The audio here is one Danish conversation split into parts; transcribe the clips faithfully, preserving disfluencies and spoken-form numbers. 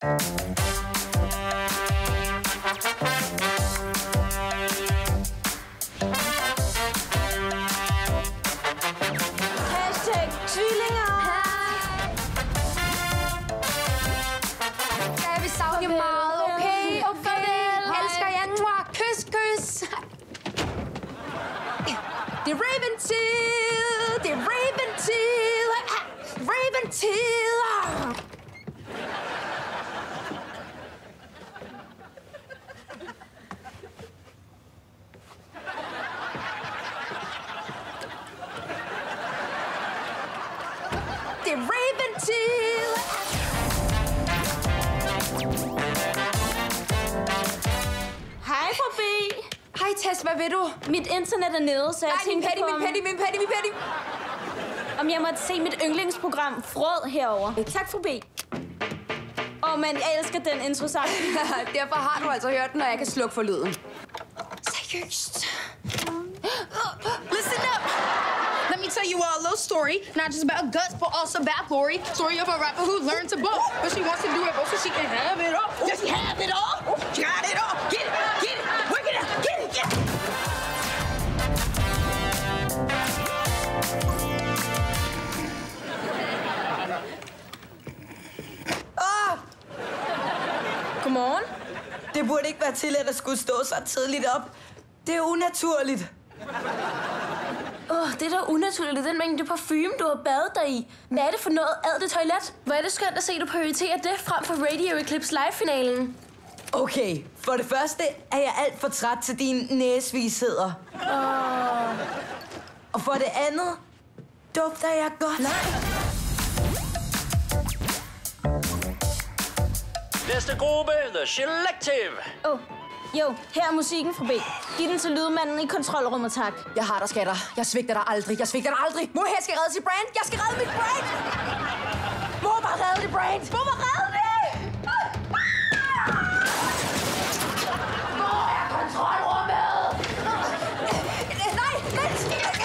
Hashtag tvillinger. Ja, vi savner jer meget, okay? Okay. Elsker jer. Mwah. Kys, kys. Det er Raventil. Det er Raventil. Raventil. Det er Raventil. Hej, fru B. Hej, Tess. Hvad vil du? Mit internet er nede, så jeg Nej, min tænkte patty, på, min om, patty, min patty, min patty. om jeg måtte se mit yndlingsprogram Frød herover. Tak, fru B. Åh, oh, men jeg elsker den intro-sang. Derfor har du altså hørt den, når jeg kan slukke for lyden. Seriøst. Listen up! Let me tell you all a little story, not just about guts, but also about glory. Story of a rapper who learned to bowl, but she wants to do it both so she can have it all. Does she have it all? She got it all. Get it, get it, work it out, get it, get it. Åh! Godmorgen. Det burde ikke være tilladt at skulle stå så tidligt op. Det er unaturligt. Åh, oh, det er da unaturligt, den mængde parfume, du har badet dig i. Hvad er det for noget? Ad det toilet? Hvor er det skønt at se, du prioriterer det frem for Radio Eclipse Live-finalen. Okay, for det første er jeg alt for træt til dine næsvisheder. Oh. Og for det andet dufter jeg godt. Nej. Næste gruppe, The Selective. Åh, oh. Jo, her er musikken, fru B. Giv den til lydmanden i kontrolrummet, tak. Jeg har dig, skatter. Jeg svigter dig aldrig. Jeg svigter dig aldrig. Mor her skal redde sit brand. Jeg skal redde mit brand. Mor bare redde dit brand. Mor bare redde det. Mor er kontrolrummet. Nej, vent.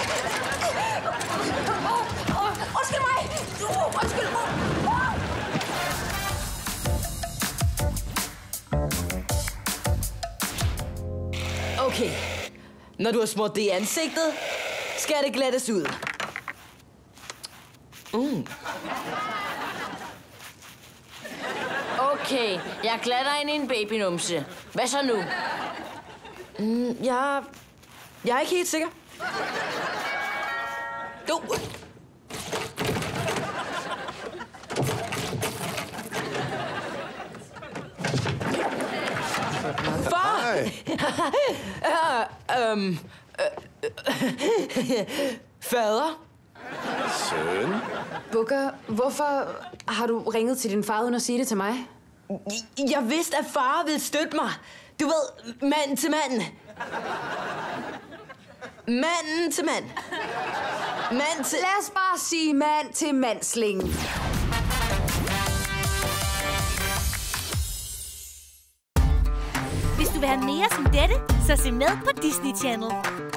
Åh, åh, undskyld mig. Uh, undskyld mig. Okay, når du har smurt det i ansigtet, skal det glattes ud. Mm. Okay, jeg glatter ind i en babynumse. Hvad så nu? Mm, jeg... Jeg er ikke helt sikker. Jo. Far! uh, um, uh, fader? Søn? Booker, hvorfor har du ringet til din far uden at sige det til mig? Jeg vidste, at far ville støtte mig. Du ved, mand til mand. Manden til mand. Mand til... Lad os bare sige mand til mandsling. Hvis du vil have mere som dette, så se med på Disney Channel.